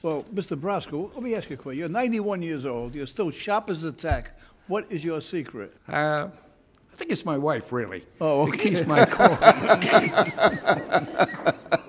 Well, Mr. Brasco, let me ask you a question. You're 91 years old. You're still sharp as a tack. What is your secret? I think it's my wife, really. Oh, It okay. keeps my cool.